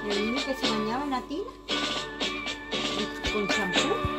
El niño que se bañaba en la tina con champú.